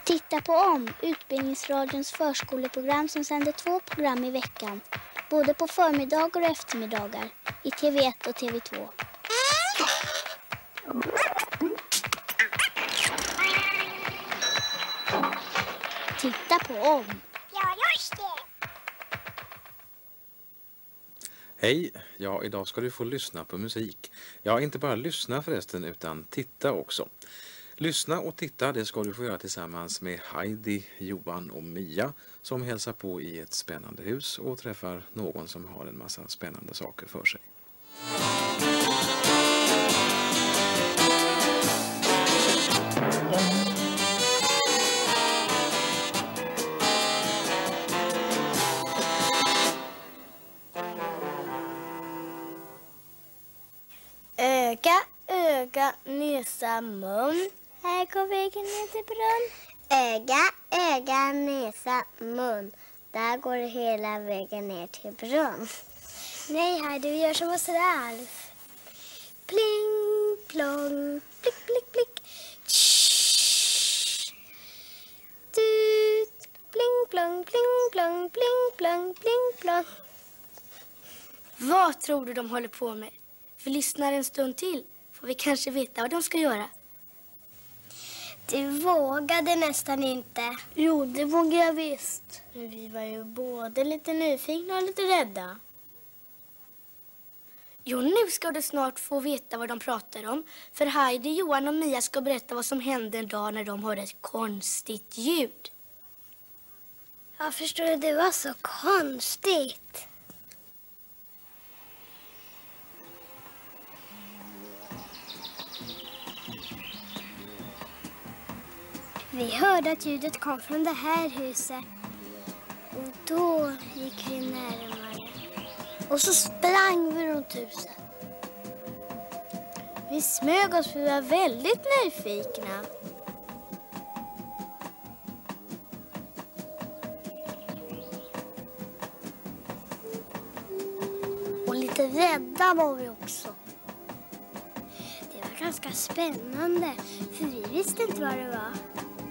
Titta på Utbildningsradions förskoleprogram som sänder 2 program i veckan. Både på förmiddagar och eftermiddagar. I TV1 och TV2. Titta på Ja, just det. Hej, ja idag ska du få lyssna på musik. Ja, inte bara lyssna förresten utan titta också. Lyssna och titta, det ska du få göra tillsammans med Heidi, Johan och Mia som hälsar på i ett spännande hus och träffar någon som har en massa spännande saker för sig. Öga, öga, näsa, mun. Här går vägen ner till brunn. Öga, öga, näsa, mun. Där går det hela vägen ner till brunn. Nej, här du gör som hos Ralf. Pling, plong, blick, blick, blick. Tsch. Tut, pling, plong, pling, plong, pling, plong, pling, plong. Vad tror du de håller på med? Vi lyssnar en stund till. Får vi kanske veta vad de ska göra. Du vågade nästan inte. Jo, det vågar jag visst. Men vi var ju både lite nyfikna och lite rädda. Jo, nu ska du snart få veta vad de pratar om. För Heidi, Johan och Mia ska berätta vad som hände en dag när de hörde ett konstigt ljud. Jag förstår, det var så konstigt. Vi hörde att ljudet kom från det här huset. Och då gick vi närmare. Och så sprang vi runt huset. Vi smög oss för vi var väldigt nyfikna. Och lite rädda var vi också. Det var ganska spännande, för vi visste inte vad det var.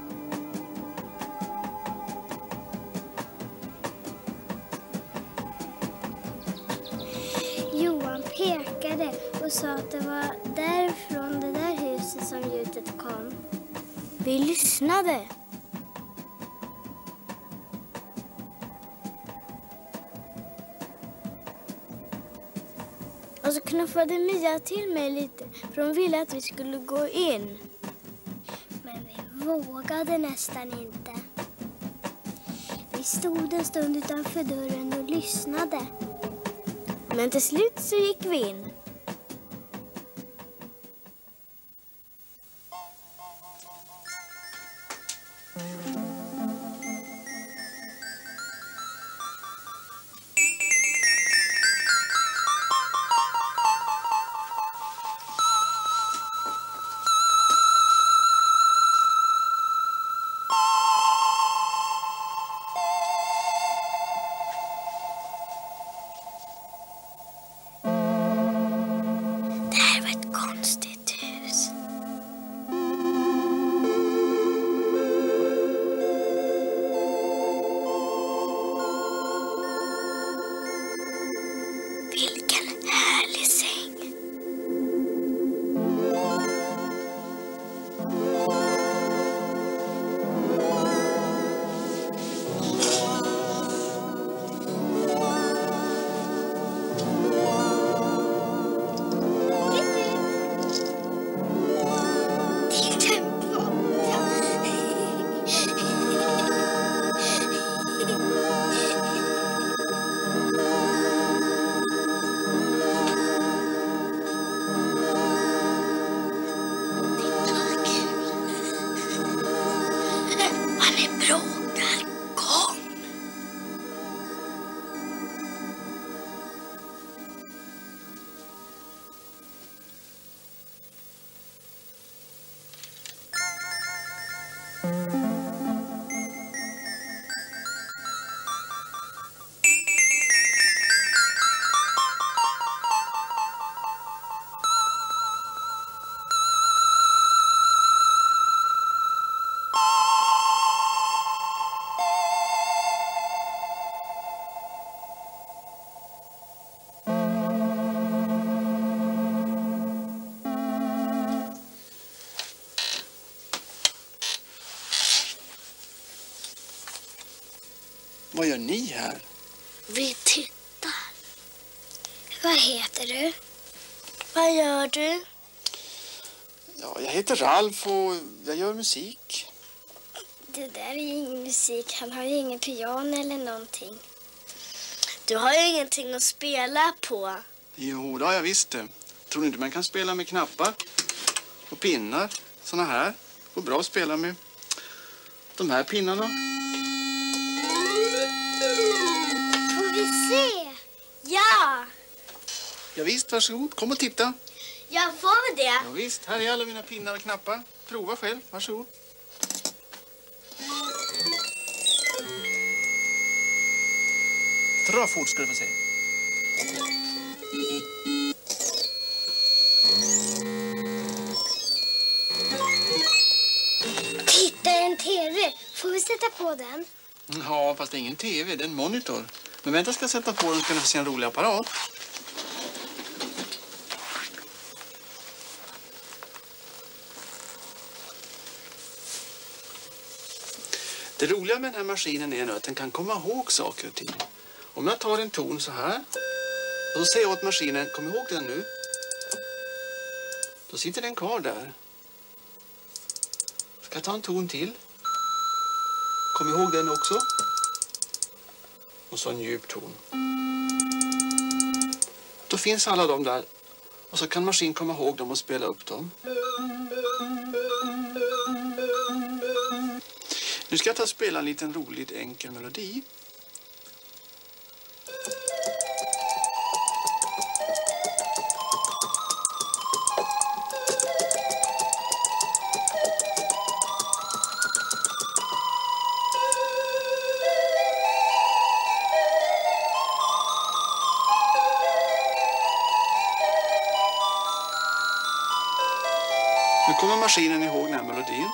Johan pekade och sa att det var därifrån det där huset som ljudet kom. Vi lyssnade. Och så knuffade Mia till mig lite, för hon ville att vi skulle gå in. Men vi vågade nästan inte. Vi stod en stund utanför dörren och lyssnade. Men till slut så gick vi in. Vad gör ni här? Vi tittar. Vad heter du? Vad gör du? Ja, jag heter Ralf och jag gör musik. Det där är ju ingen musik. Han har ju ingen piano eller någonting. Du har ju ingenting att spela på. Jo, det har jag visst det. Tror ni inte man kan spela med knappar och pinnar? Såna här. Går bra att spela med de här pinnarna. Får vi se? Ja! Ja, visst, varsågod. Kom och titta. Jag får det. Ja, visst, här är alla mina pinnar och knappar. Prova själv, varsågod. Dra fort ska du få se. Titta, en tv. Får vi sätta på den? Ja, fast det är ingen tv, det är en monitor. Men vänta, ska jag sätta på den så kan du få se en rolig apparat. Det roliga med den här maskinen är nu att den kan komma ihåg saker och ting. Om jag tar en ton så här och så säger jag åt maskinen, kom ihåg den nu. Då sitter den kvar där. Ska jag ta en ton till? Kom ihåg den också. Och så en djup ton. Då finns alla de där. Och så kan maskinen komma ihåg dem och spela upp dem. Nu ska jag ta och spela en liten rolig enkel melodi. Nu kommer maskinen ihåg den här melodin.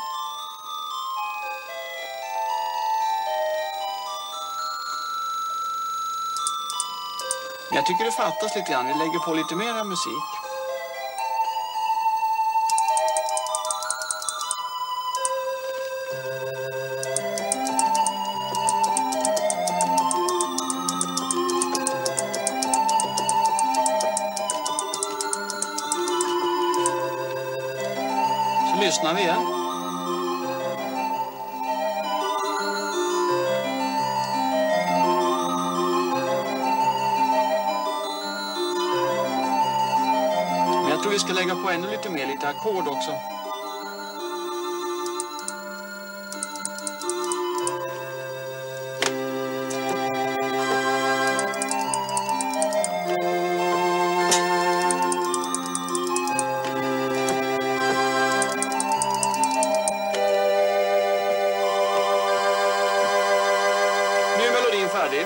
Men jag tycker det fattas lite grann. Vi lägger på lite mer musik. Så lyssnar vi igen. Jag tror vi ska lägga på ännu lite mer, lite ackord också. Nu är melodin färdig.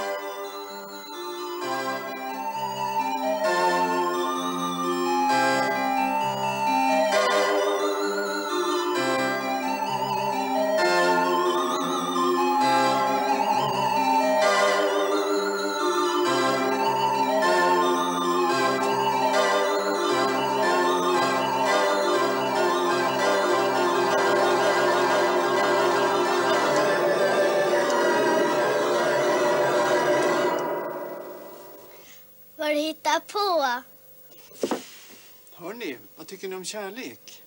Vad du hittar på? Hörrni, vad tycker ni om kärlek?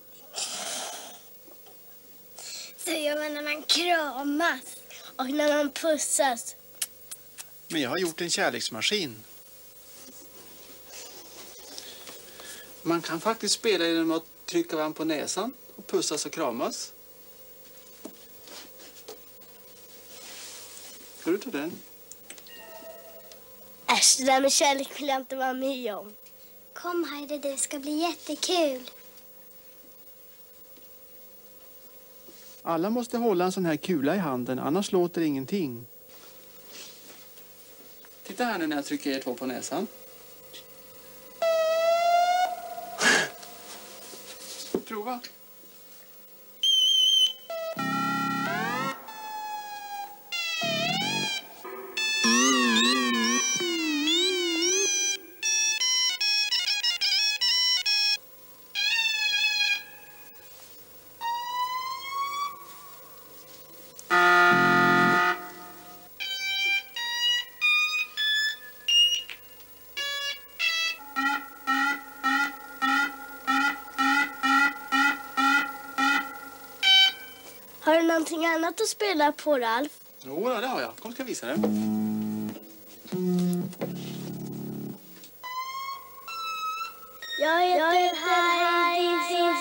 Så gör man när man kramas och när man pussas. Men jag har gjort en kärleksmaskin. Man kan faktiskt spela genom att trycka varandra på näsan och pussas och kramas. Ska du ta den? Äsch, det där med kärlek vill jag inte vara med om. Kom Heidi, det ska bli jättekul. Alla måste hålla en sån här kula i handen, annars låter ingenting. Titta här nu när jag trycker er två på näsan. Prova. någonting annat att spela på, Ralf? Jo, det har jag. Kom, ska jag visa dig. Jag heter Heidi.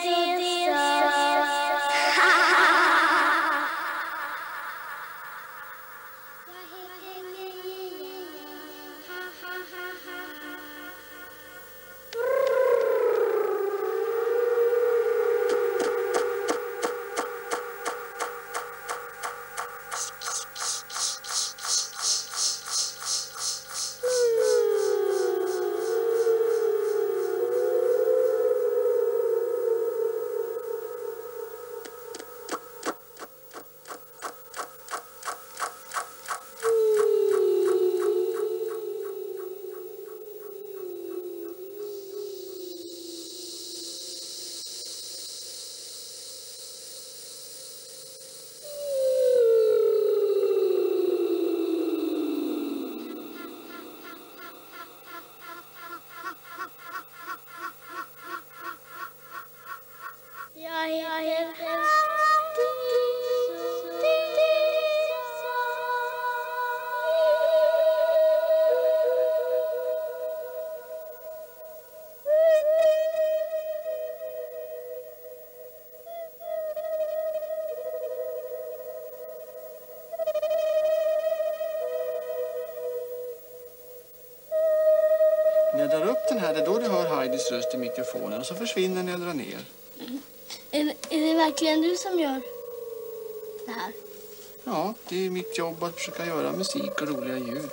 När jag drar upp den här, det är då du hör Heidis röst i mikrofonen och så försvinner när jag drar ner. Är det verkligen du som gör det här? Ja, det är mitt jobb att försöka göra musik och roliga ljud.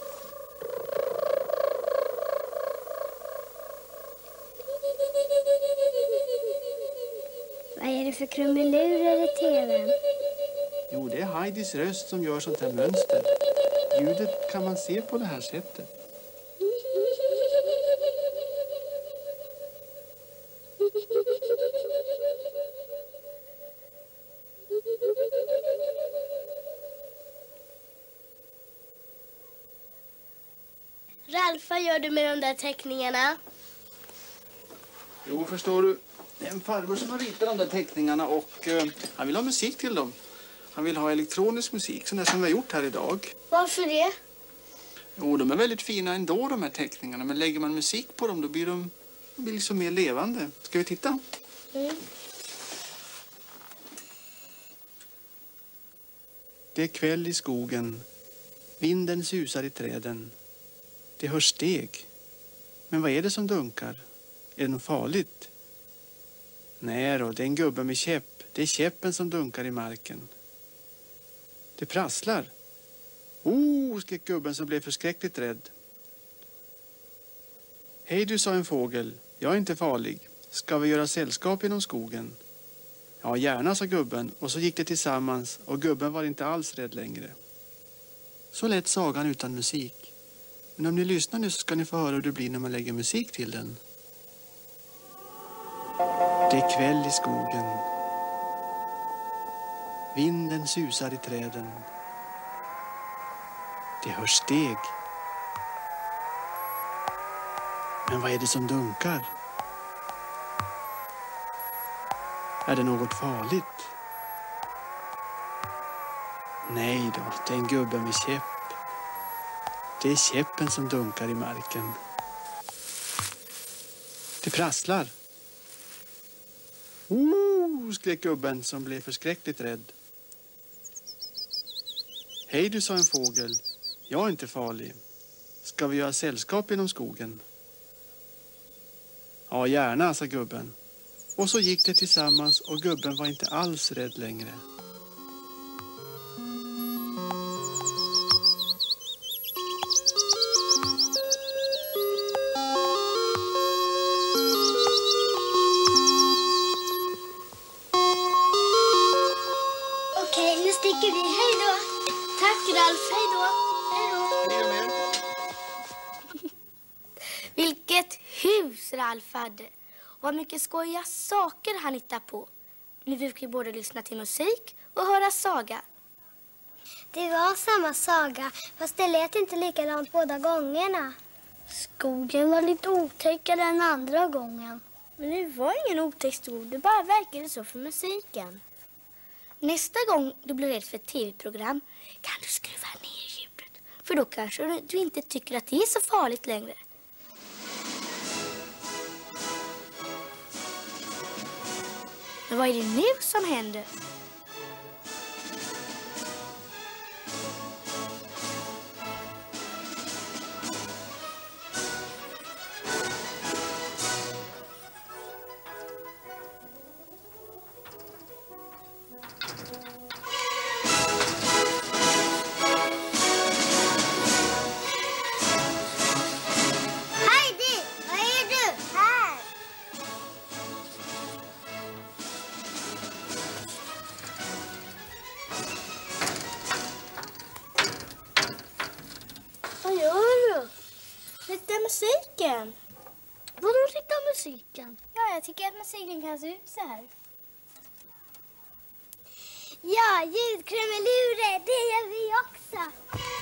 Vad är det för krumelurer i tvn? Jo, det är Heidis röst som gör sånt här mönster. Ljudet kan man se på det här sättet. Ralf, vad gör du med de där teckningarna? Jo, förstår du. Det är en farbror som har ritat de där teckningarna och han vill ha musik till dem. Han vill ha elektronisk musik, sån där som vi har gjort här idag. Varför det? Jo, de är väldigt fina ändå, de här teckningarna. Men lägger man musik på dem, då blir de liksom mer levande. Ska vi titta? Mm. Det är kväll i skogen. Vinden susar i träden. Det hörs steg. Men vad är det som dunkar? Är det något farligt? Nej då, det är en gubbe med käpp. Det är käppen som dunkar i marken. Det prasslar. Skrek gubben som blev förskräckligt rädd. Hej du, sa en fågel. Jag är inte farlig. Ska vi göra sällskap genom skogen? Ja, gärna, sa gubben. Och så gick det tillsammans och gubben var inte alls rädd längre. Så lät sagan utan musik. Men om ni lyssnar nu så ska ni få höra hur det blir när man lägger musik till den. Det är kväll i skogen. Vinden susar i träden. Det hörs steg. Men vad är det som dunkar? Är det något farligt? Nej då, det är en gubbe med käpp. Det är käppen som dunkar i marken. Det prasslar. Skrek gubben som blev förskräckligt rädd. Hej du, sa en fågel. Jag är inte farlig. Ska vi göra sällskap genom skogen? Ja, gärna, sa gubben. Och så gick det tillsammans och gubben var inte alls rädd längre. Okej, nu sticker vi. Hej då. Tack, Ralf. Hej då. Hej då. Vilket hus Ralf hade. Och vad mycket skojiga saker han hittar på. Nu fick vi både lyssna till musik och höra saga. Det var samma saga, fast det lät inte likadant båda gångerna. Skogen var lite otäckare än andra gången. Men det var ingen otäck skog, det bara verkade så för musiken. Nästa gång du blir rädd för ett tv-program kan du skruva ner ljudet. För då kanske du inte tycker att det är så farligt längre. Men vad är det nu som händer? Heidi, vad är du? Här! Vad gör du? Titta musiken. Vadå titta musiken? Ja, jag tycker att musiken kan se ut så här. Ja, ljudkrumelurer, det gör vi också.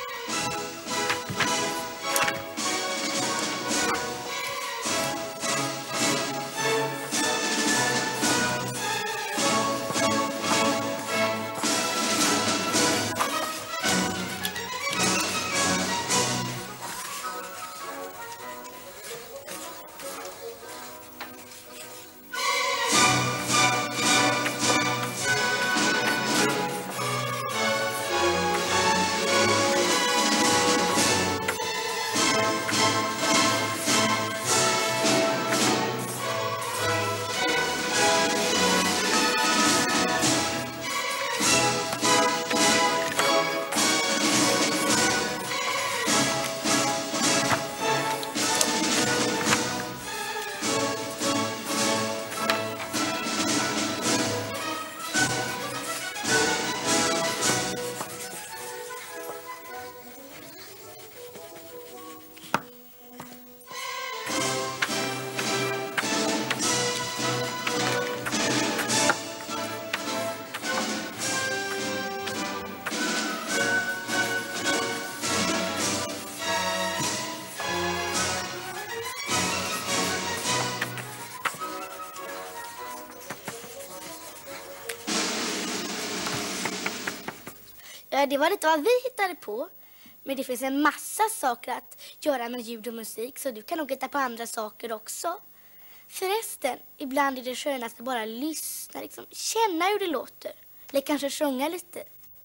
Ja, det var inte vad vi hittade på. Men det finns en massa saker att göra med ljud och musik. Så du kan nog hitta på andra saker också. Förresten, ibland är det skönast att bara lyssna. Liksom, känna hur det låter. Eller kanske sjunga lite.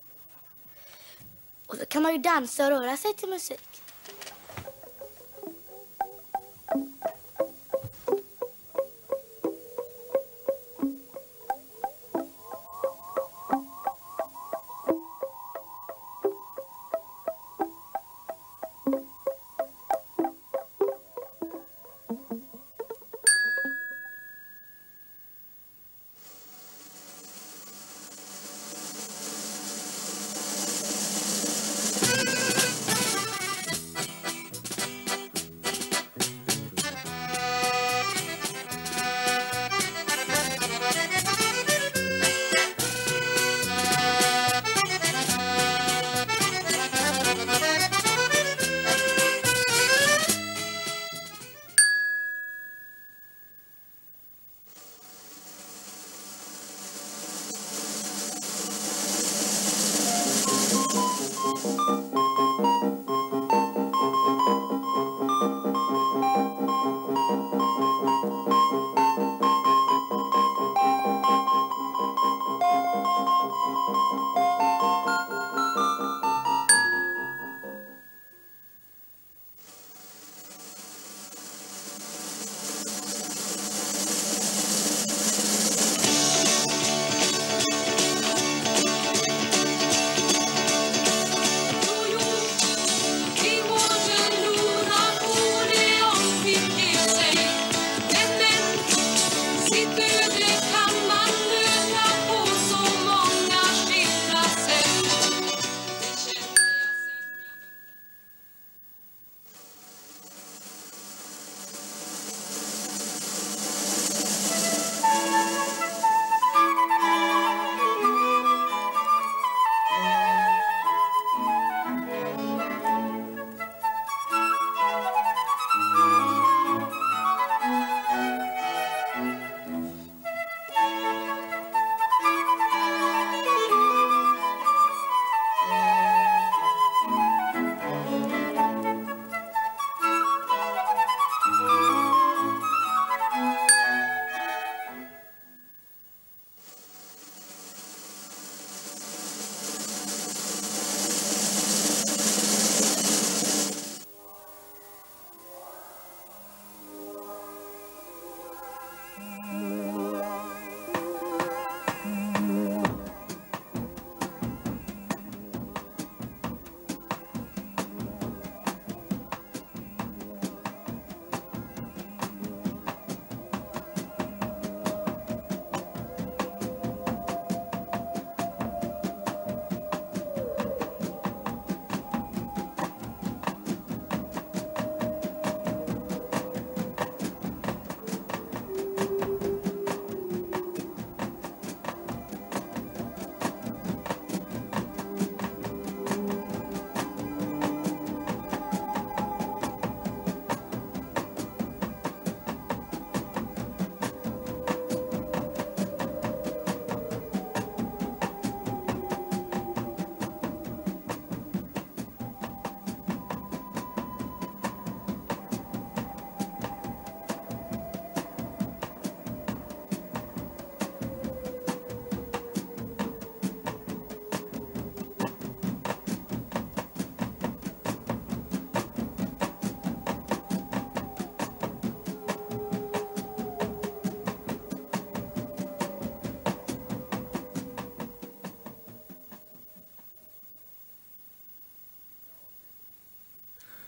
Och så kan man ju dansa och röra sig till musik.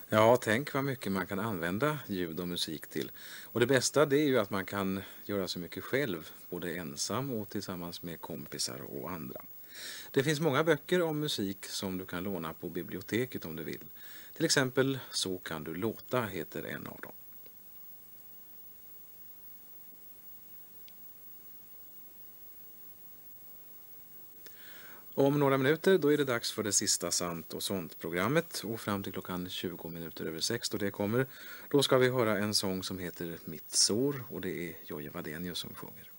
Ja, tänk vad mycket man kan använda ljud och musik till. Och det bästa det är ju att man kan göra så mycket själv, både ensam och tillsammans med kompisar och andra. Det finns många böcker om musik som du kan låna på biblioteket om du vill. Till exempel Så kan du låta heter en av dem. Om några minuter då är det dags för det sista Sant och sånt-programmet och fram till klockan 6:20 då det kommer, då ska vi höra en sång som heter Mitt sår och det är Jojje Wadenius som sjunger.